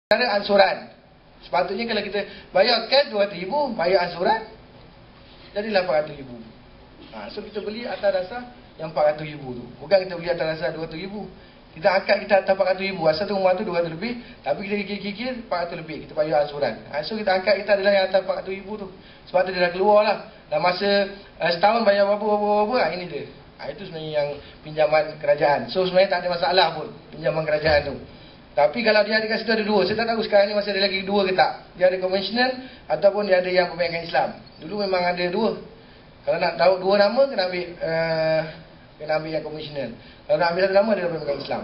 Cara ansuran. Sepatutnya kalau kita bayar cash 200,000, bayar ansuran jadi 800,000. So kita beli atas dasar yang 400,000 tu. Bukan kita beli atas dasar 200,000. Kita akad kita atas 400,000. Asal tu rumah tu 200 lebih, tapi kita kikir-kikir 400 lebih. Kita bayar ansuran. So kita akad kita adalah yang atas 400,000 tu. Sebab tu dia dah keluar lah. Dalam masa setahun bayar berapa, ini dia. Itu sebenarnya yang pinjaman kerajaan. So sebenarnya tak ada masalah pun pinjaman kerajaan tu. Tapi kalau dia ada kat situ ada dua. Saya tak tahu sekarang ni masih ada lagi dua ke tak. Dia ada konvensional ataupun dia ada yang perbankan Islam. Dulu memang ada dua. Kalau nak tahu dua nama kena ambil yang konvensional. Kalau nak ambil satu nama dia perbankan Islam.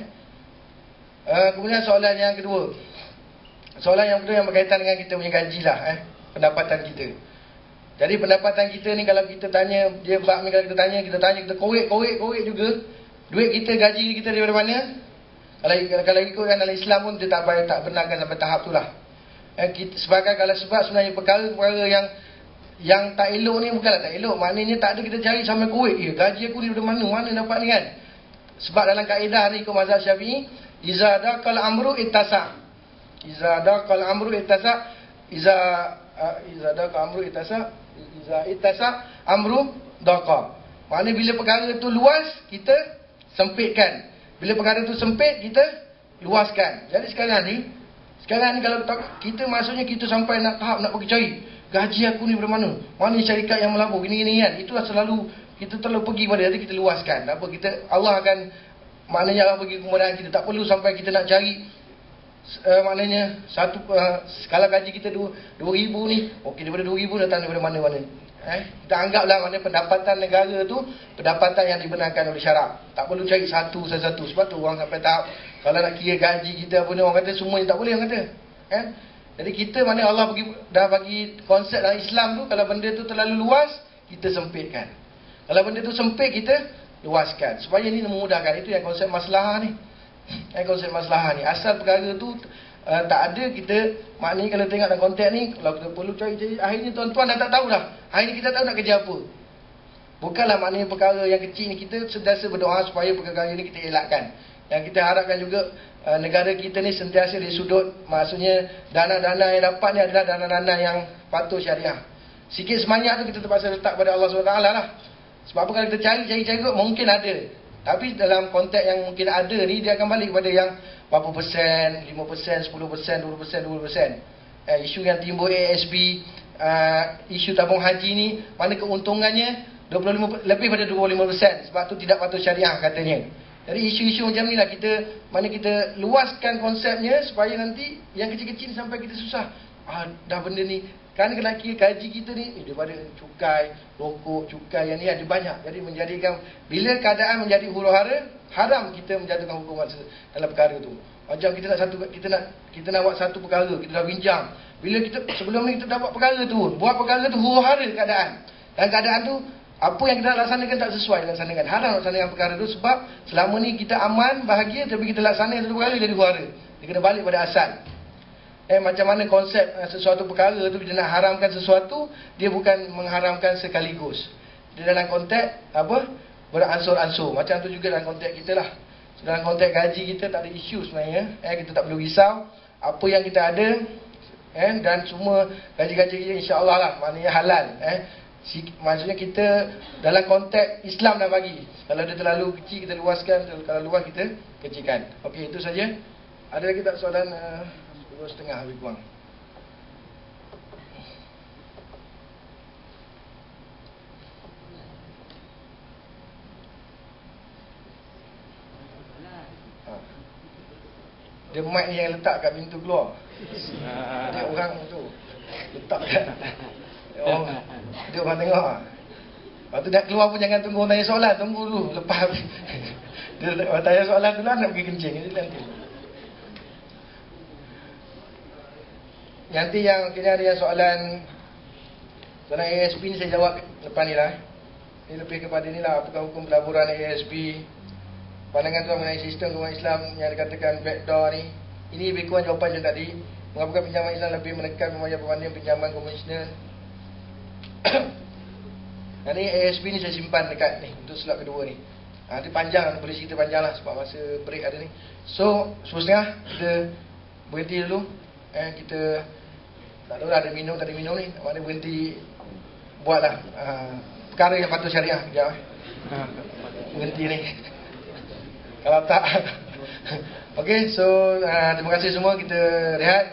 Kemudian soalan yang kedua. Soalan yang kedua yang berkaitan dengan kita punya gaji lah. Pendapatan kita. Jadi pendapatan kita ni kalau kita tanya, dia bab ni kalau kita tanya, kita korek juga. Duit kita, gaji kita daripada mana? Kalau ikutkan dalam Islam pun dia tak benarkan sampai tahap tu lah. Sebab sebenarnya perkara-perkara yang tak elok ni bukanlah tak elok. Maknanya tak ada kita cari sampai korek. Gaji aku ni daripada mana dapat ni kan? Sebab dalam kaedah ni ikut mazhab Syafi'i, iza daqal amru ittasa. Iza daqal amru ittasa. Iza daqal amru ittasa. Iza ittasa amru daqa. Maknanya bila perkara tu luas, kita sempitkan. Bila perkara tu sempit, kita luaskan. Jadi sekarang ni kalau kita maksudnya kita sampai nak tahap nak pergi cari gaji aku ni dari mana? Mana syarikat yang melabur gini-gini kan? Itulah selalu kita terlalu pergi pada nanti kita luaskan. Tak apa, Allah akan maknanya Allah bagi kemudahan kita. Tak perlu sampai kita nak cari maknanya kalau gaji kita 2,000 ni, okey daripada 2,000 datang daripada mana-mana. Kita anggaplah mana pendapatan negara tu pendapatan yang dibenarkan oleh syarak. Tak perlu cari satu. Sebab tu orang sampai tahap kalau nak kira gaji kita apa ni, orang kata semuanya tak boleh orang kata. Jadi kita mana Allah dah bagi konsep dalam Islam tu, kalau benda tu terlalu luas, kita sempitkan. Kalau benda tu sempit, kita luaskan. Supaya ini memudahkan. Itu yang konsep maslahah ni. Konsep maslahah ni. Asal perkara tu tak ada, kita maknanya kalau tengok dalam konteks ni, kalau kita perlu cari akhirnya tuan-tuan dah tak tahu dah. Hari ni kita tahu nak kerja apa. Bukanlah maknanya perkara yang kecil ni, kita sentiasa berdoa supaya perkara ni kita elakkan. Yang kita harapkan juga negara kita ni sentiasa di sudut, maksudnya dana-dana yang dapat ni adalah dana-dana yang patuh syariah. Sikit sebanyak tu kita terpaksa letak pada Allah SWT lah. Sebab apa kalau kita cari mungkin ada. Tapi dalam konteks yang mungkin ada ni, dia akan balik kepada yang berapa persen, 5%, 10%, 20%. Isu yang timbul ASB, isu tabung haji ni, mana keuntungannya lebih pada 25%. Sebab tu tidak patuh syariah katanya. Jadi isu-isu macam ni lah kita luaskan konsepnya supaya nanti yang kecil-kecil sampai kita susah. Dah benda ni kan kena kira gaji kita ni daripada cukai, rokok, cukai yang ni ada banyak. Jadi menjadikan bila keadaan menjadi huru-hara, haram kita menjatuhkan hukuman dalam perkara tu. Macam kita nak buat satu perkara, kita dah bincang. Bila kita sebelum ni kita dapat perkara tu, buat perkara tu huru-hara keadaan. Dan keadaan tu apa yang kita laksanakan tak sesuai laksanakan. Haram laksanakan perkara tu sebab selama ni kita aman, bahagia, tapi kita laksanakan satu perkara jadi huru-hara. Dia kena balik pada asal. Macam mana konsep sesuatu perkara tu, dia nak haramkan sesuatu, dia bukan mengharamkan sekaligus. Dia dalam konteks beransur-ansur. Macam tu juga dalam konteks kita lah. Dalam konteks gaji kita tak ada isu sebenarnya. Kita tak perlu risau. Apa yang kita ada, dan semua gaji-gaji kita insya-Allah lah, maknanya halal. Maksudnya kita dalam konteks Islam dah bagi. Kalau dia terlalu kecil kita luaskan, kalau luas kita kecilkan. Okey, itu saja. Ada lagi tak soalan? 10:30 lebih kurang. Dia mic ni yang letak kat pintu keluar. Dia orang tu letak kat dia orang tengok. Lepas tu dah keluar pun jangan tunggu tanya soalan, tunggu dulu lepas dia tanya soalan tu lah nak pergi kencing nanti yang kena ada yang soalan ASB ni saya jawab lepas ni lah. Ini lebih kepada ni lah, apakah hukum pelaburan ASB, pandangan tuan mengenai sistem kewangan Islam yang dikatakan backdoor ni. Ini lebih kurang jawapan je tadi. Mengapakah pinjaman Islam lebih menekan membayar perbandingan pinjaman konvensional. Ini ASB ni saya simpan dekat ni untuk slot kedua ni. Nanti panjang, boleh cerita panjang lah sebab masa break ada ni. So 10:30 kita berhenti dulu. Kita tak tahu ada minum tak ada minum ni. Mana berhenti buatlah perkara yang patut syariah. Sekejap berhenti ni. Kalau tak. Okey, so terima kasih semua, kita rehat.